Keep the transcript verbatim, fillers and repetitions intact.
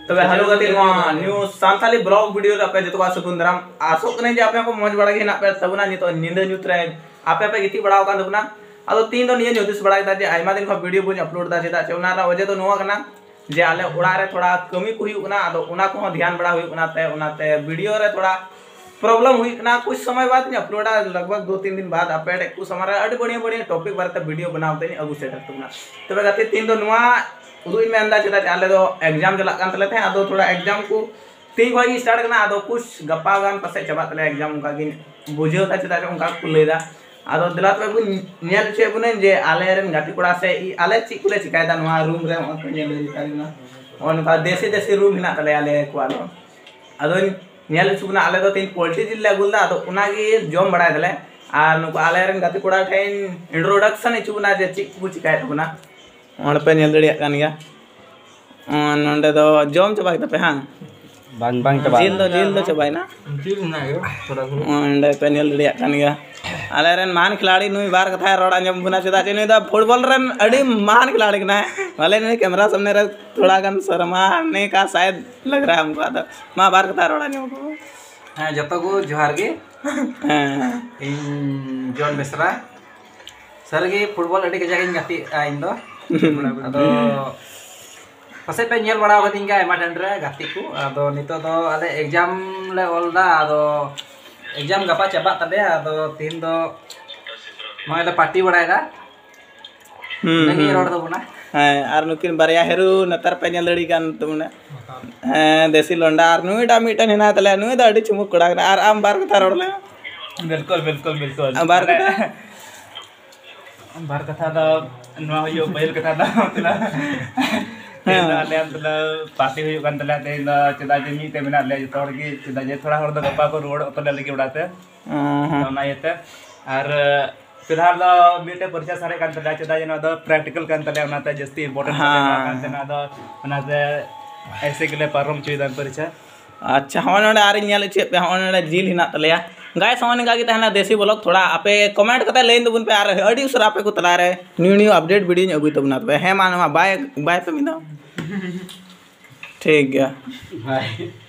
तबे हेलो गति new Santali blog video रे आपे जतो सगुन दाराम आसो कने जे आपे को मौज बड़ा गे ना पे तबना नितो निंदा न्यूत रे आपे पे गिती बड़ा कान तबना अदो तीन दो निये न्यूदिस बड़ा दा जे आइमा दिन को वीडियो बुन अपलोड दा जेदा चेवना रा वजे तो नोवा कना जे आले ओड़ा रे थोड़ा कमी को हुई कना अदो उना को ध्यान बड़ा हुई कना ते उनाते वीडियो रे थोड़ा प्रॉब्लम हुई ना कुछ समय बाद ने अपलोडा लगभग दो तीन दिन बाद अपडेट कुछ समय अड़ी बढ़िया बढ़िया टॉपिक बारे वीडियो बनावते अगु सेट तबना तबे गति तीन दो नोवा उदुई में अंदा चेदा आले दो एग्जाम चला कान तले थे अदो थोड़ा एग्जाम को तीन भाई स्टार्ट करना अदो कुछ गप्पा गान पासे चबा तले एग्जाम उनका गिन बुझे होता चेदा उनका को लेदा अदो दिला पे बु नेल छे बुने जे आले रन गाती कोड़ा से ई आले ची कुले चिकायदा नोआ रूम रे on पे नेल दितारिना उनका देसी देसी रूम हिना तले आले को आलो अदो नेल छुना आले दो तीन पोल्ट्री जिल लागुलदा अदो उना गे जम बड़ा दले आ नुको आले रन गाती कोड़ा ठेन इंट्रोडक्शन छुना जे ची को चिकाय तबना और पे नेल दड़िया कान गया नंडे दो जम चबाई तपे हां बांग बांग चबा जिल दो जिल दो चबाई ना जिल ना गयो थोड़ा नंडे पे नेल दड़िया कान गया आले रन मान खिलाड़ी नुई बार कथा रोड अंजम बुना चदा जे नुई दा फुटबॉल रन अड़ी मान खिलाड़ी कना है वाले ने कैमरा सामने रे थोड़ा गन शर्माने का शायद लग रहा है हमको तो मां बार कथा रोड अंजम को हां जतो को जोहार गे हां इन जॉन बेसरा सरगे फुटबॉल अड़ी के जगह गाती इन दो अदो पसे पे नेल बड़ा गतिंगा एमा ठंड रे गाती को अदो नितो दो आले एग्जाम ले ओलदा अदो एग्जाम गपा चबा तबे अदो तीन दो माले पार्टी बड़ायदा नहीं रोड दो बुना हां आर नुकिन बारिया हेरु नतर पे नेल लड़ी गान तुमने हां देसी लोंडा आर नुई डा मीटन हिना तले नुई दा अड़ी चुमुक कड़ा आर आम बार कथा रोड ले बिल्कुल बिल्कुल बिल्कुल बार कथा बार कथा दा नवा होयो बैल कथा दा तला तेनाले तला पार्टी होयो कान तला ते चदा जे मी ते मेना ले तोड़ की चदा जे थोड़ा हर द गप्पा को रोड तले लगी उड़ाते ना येते आर फिलहाल मीटे परिचय सारे कान तला चदा जे ना द प्रैक्टिकल कान तले उनाते जस्ती इंपोर्टेंट कान तना द उनाते ऐसे के लिए परम चीदान परिचय अच्छा हमारे आरे नेल चे पे हमारे जिल हिना तलेया गाइस हमने का तहना देसी ब्लॉग थोड़ा आपे कमेंट कते लेन दबुन पे आर अडी उसर आपे को तला रे न्यू न्यू अपडेट वीडियो अगुई तबना तबे हे मान बाय बाय पे मिदा ठीक गया बाय।